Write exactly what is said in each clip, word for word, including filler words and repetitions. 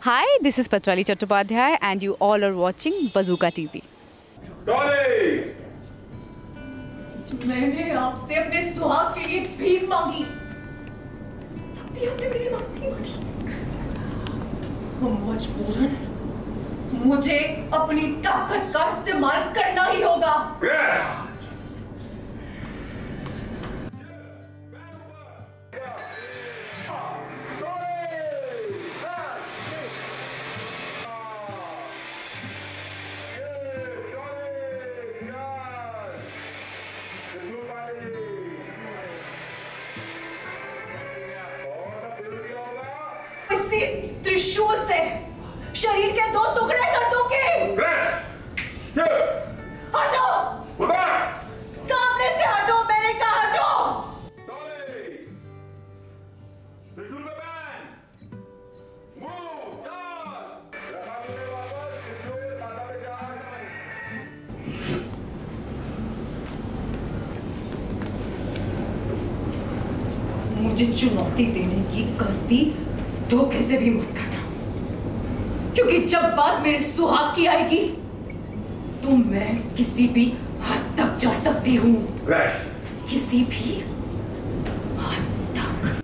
Hi, this is Patrali Chattopadhyay and you all are watching Bazooka T V. मैंने आपसे अपने सुहाग के लिए भीख मांगी, तब भी आपने मेरी बात नहीं मानी। मजबूरन मुझे अपनी ताकत का इस्तेमाल करना ही होगा। इसी त्रिशूल से शरीर के दो टुकड़े कर दूंगी। हटो, सामने से हटो, मैंने कहा हटो। मुझे चुनौती देने की गलती धोखे से भी मत करना, क्योंकि जब बात मेरे सुहाग की आएगी तो मैं किसी भी हद तक जा सकती हूँ, किसी भी हद तक।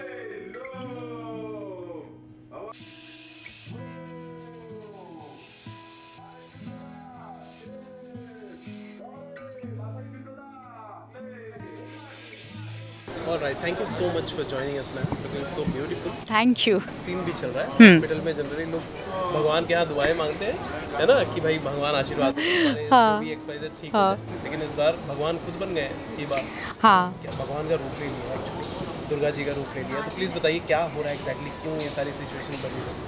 Alright, thank you so much for joining us, ma'am. Looking so beautiful. Thank you. Scene भी चल रहा है हॉस्पिटल में। जनरली लोग भगवान के यहाँ दुआएं मांगते हैं, है ना, कि भाई भगवान आशीर्वाद दे, हाँ, भी एक्स वाई जेड ठीक हो जाए। लेकिन इस बार भगवान खुद बन गए ये बात। हाँ, क्या भगवान का रूप ले लिया, एक्चुअली दुर्गा जी का रूप ले लिया। तो प्लीज़ बताइए क्या हो रहा है एग्जैक्टली, क्यों ये सारी सिचुएशन बनी है?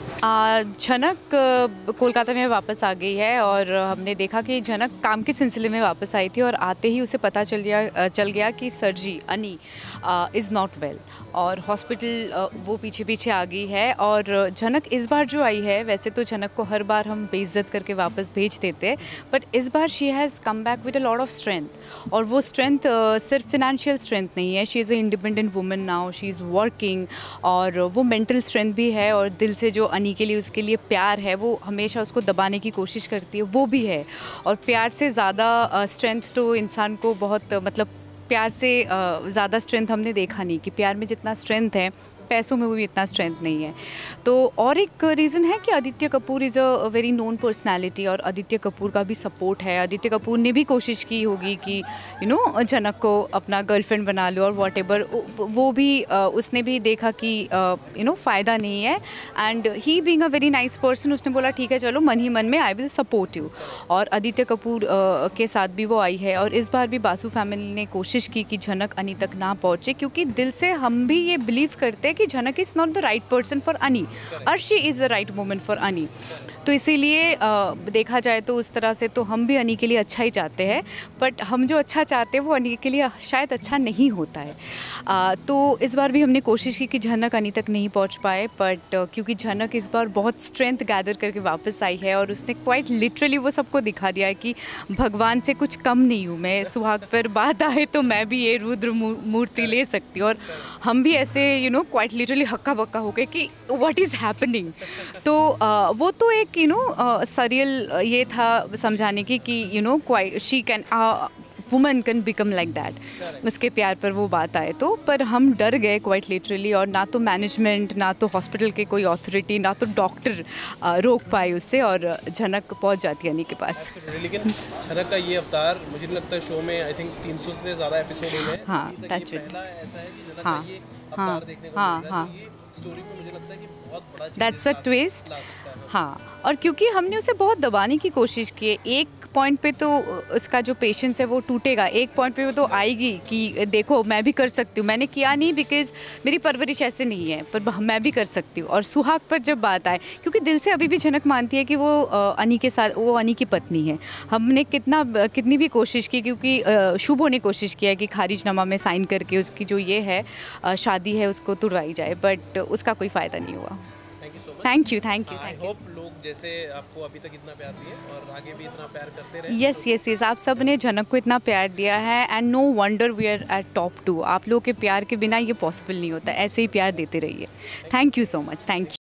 झनक कोलकाता में वापस आ गई है और हमने देखा कि झनक काम के सिलसिले में वापस आई थी और आते ही उसे पता चल गया चल गया कि सरजी अनी इज़ नॉट वेल और हॉस्पिटल वो पीछे पीछे आ गई है। और झनक इस बार जो आई है, वैसे तो झनक को हर बार हम बेइज्जत करके वापस भेज देते हैं, बट इस बार she has come back with a lot of strength. और वो स्ट्रेंथ सिर्फ फिनेंशियल स्ट्रेंथ नहीं है, she is a independent woman now, she is working, और वो मेंटल स्ट्रेंथ भी है और दिल से जो अनी के लिए उसके लिए प्यार है वो हमेशा उसको दबाने की कोशिश करती है, वो भी है। और प्यार से ज़्यादा स्ट्रेंथ तो इंसान को बहुत, मतलब प्यार से ज़्यादा स्ट्रेंथ हमने देखा नहीं कि प्यार में जितना स्ट्रेंथ है पैसों में वो भी इतना स्ट्रेंथ नहीं है। तो और एक रीज़न है कि Aditya Kapoor is a very known personality और आदित्य कपूर का भी सपोर्ट है। आदित्य कपूर ने भी कोशिश की होगी कि यू नो झनक को अपना गर्लफ्रेंड बना लो और वॉट एवर, वो भी uh, उसने भी देखा कि यू नो फ़ायदा नहीं है। And he being a very nice person, उसने बोला ठीक है चलो मन ही मन में आई विल सपोर्ट यू। और आदित्य कपूर uh, के साथ भी वो आई है। और इस बार भी बासु फैमिली ने कोशिश की कि झनक अनी तक ना पहुँचे, क्योंकि दिल से हम भी ये बिलीव करते हैं कि Jhanak is not the right person for Ani, Arshi is the right woman for Ani. तो इसीलिए देखा जाए तो उस तरह से तो हम भी अनी के लिए अच्छा ही चाहते हैं, बट हम जो अच्छा चाहते हैं वो अनी के लिए शायद अच्छा नहीं होता है। आ, तो इस बार भी हमने कोशिश की कि झनक अनी तक नहीं पहुंच पाए, बट क्योंकि झनक इस बार बहुत स्ट्रेंथ गैदर करके वापस आई है और उसने क्वाइट लिटरली वो सबको दिखा दिया है कि भगवान से कुछ कम नहीं हूँ मैं, सुहाग पर बात आए तो मैं भी ये रुद्र मूर्ति ले सकती हूँ। और हम भी ऐसे यू नो क्वाइट लिटरली हक्का बक्का हो गए कि व्हाट इज़ हैपनिंग। तो आ, वो तो एक यू नो सरियल ये था समझाने की कि you know quite she can woman can become like that, उसके प्यार पर वो बात आए तो। पर हम डर गए क्वाइट लिटरली, और ना तो मैनेजमेंट, ना तो हॉस्पिटल के कोई अथॉरिटी, ना तो डॉक्टर रोक पाए उससे, और झनक पहुंच जाती है अनी के पास। लेकिन झनक का ये अवतार मुझे नहीं लगता शो में आई थिंक तीन सौ से ज़्यादा एपिसोड हुए हैं। हाँ, टच इट। ऐसा है कि झनक हाँ, का ये हाँ, अवतार देखने को हाँ, मिल रहा है, तो ये स्टोरी में मुझे लगता है कि बहुत बड़ा दैट्स अ ट्विस्ट। हाँ, और क्योंकि हमने उसे बहुत दबाने की कोशिश की है, एक पॉइंट पे तो उसका जो पेशेंस है वो टूटेगा, एक पॉइंट पे वो तो आएगी कि देखो मैं भी कर सकती हूँ, मैंने किया नहीं बिकॉज मेरी परवरिश ऐसे नहीं है, पर मैं भी कर सकती हूँ। और सुहाग पर जब बात आए, क्योंकि दिल से अभी भी झनक मानती है कि वो अनी के साथ, वो अनी की पत्नी है। हमने कितना कितनी भी कोशिश की, क्योंकि शुभो ने कोशिश किया कि खारिजनामा में साइन करके उसकी जो ये है शादी है उसको तुड़वाई जाए, बट उसका कोई फ़ायदा नहीं हुआ। Thank you thank you I hope लोग जैसे आपको अभी तक इतना प्यार दिए और आगे भी इतना प्यार करते रहे। यस यस यस आप सब ने झनक को इतना प्यार दिया है, and no wonder we are at top two. आप लोगों के प्यार के बिना ये पॉसिबल नहीं होता, ऐसे ही प्यार देते रहिए। Thank you so much, thank you.